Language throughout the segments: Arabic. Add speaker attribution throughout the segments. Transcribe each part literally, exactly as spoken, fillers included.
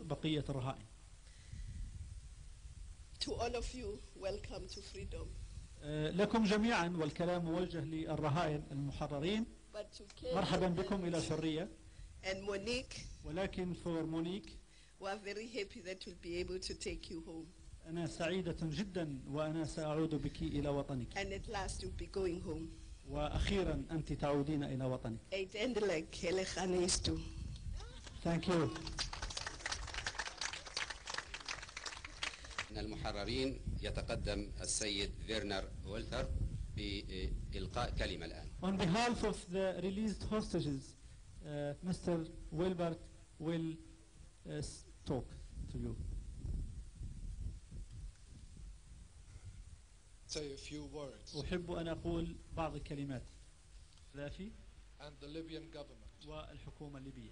Speaker 1: بقية الرهائن.
Speaker 2: To all of you, welcome to freedom.
Speaker 1: لكم جميعا والكلام موجه للرهائن المحررين. مرحبا بكم إلى الحرية.
Speaker 2: And Monique,
Speaker 1: ولكن for Monique,
Speaker 2: we are very happy that we'll be able to take you home.
Speaker 1: أنا سعيدة جدا وأنا سأعود بك إلى وطنك.
Speaker 2: And at last you'll be going home.
Speaker 1: وأخيرا أنت تعودين إلى وطنك. Thank you.
Speaker 3: من المحررين يتقدم السيد فيرنر وولتر بإلقاء كلمة الآن.
Speaker 1: On behalf of the released hostages, uh, Mister Wilbert will uh, talk to you.
Speaker 4: Say a few words.
Speaker 1: أحب أن أقول بعض الكلمات. ذافي.
Speaker 4: And the Libyan government.
Speaker 1: والحكومة الليبية.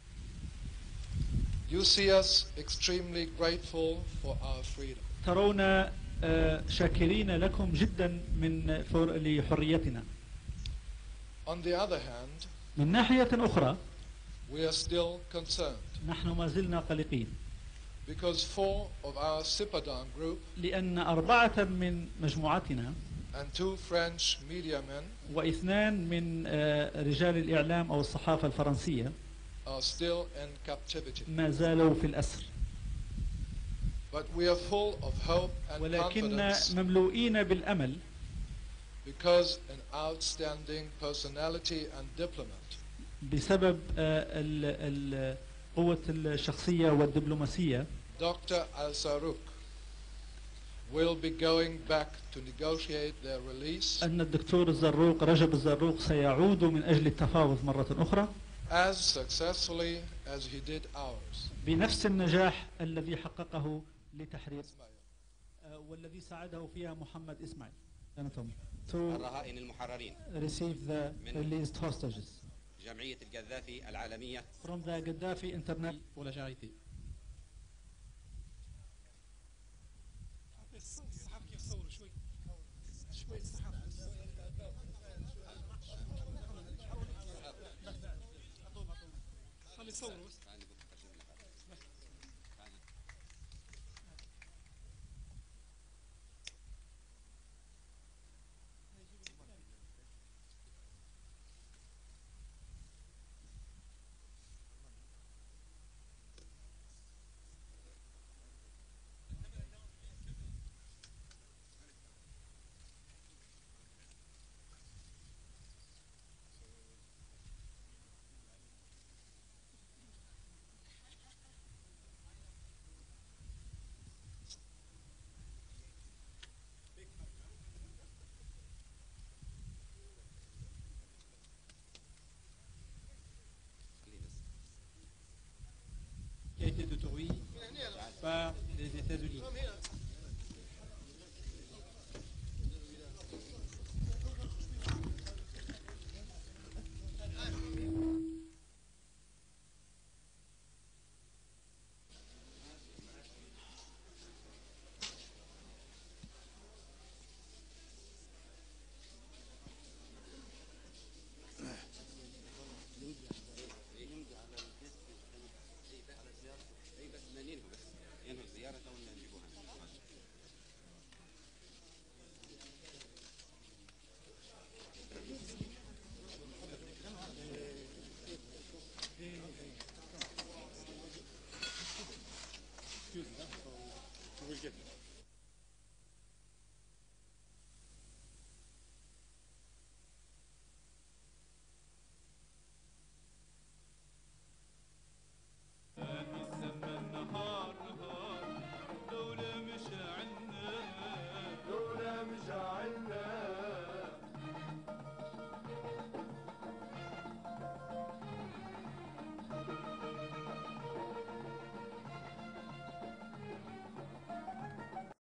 Speaker 4: You see us extremely grateful for our freedom.
Speaker 1: ترون شاكرين لكم جدا من لحريتنا.
Speaker 4: On the other hand,
Speaker 1: من ناحية أخرى,
Speaker 4: we are still concerned.
Speaker 1: نحن ما زلنا قلقين.
Speaker 4: Because four of our Sipadan group
Speaker 1: لأن أربعة من مجموعتنا
Speaker 4: and two French media men
Speaker 1: واثنان من رجال الإعلام أو الصحافة الفرنسية
Speaker 4: are still in captivity.
Speaker 1: ما زالوا في الأسر.
Speaker 4: But we are full of hope and
Speaker 1: ولكن
Speaker 4: confidence
Speaker 1: مملوئين بالأمل
Speaker 4: because an outstanding personality and diplomat
Speaker 1: بسبب قوة الشخصية والدبلوماسية.
Speaker 4: Doctor Al-Sarouk will be going back to negotiate their release.
Speaker 1: أن الدكتور الزروق رجب الزروق سيعود من أجل التفاوض مرة أخرى.
Speaker 4: As successfully as he did ours.
Speaker 1: بنفس النجاح الذي حققه لتحرير والذي ساعده فيها محمد إسماعيل.
Speaker 3: الرهائن المحررين.
Speaker 1: Receive the released hostages.
Speaker 3: جمعية القذافي العالمية.
Speaker 1: From the Gaddafi International ولا جاريتي.
Speaker 5: Qui a été détruit par les États-Unis. Excuse me, we'll get it.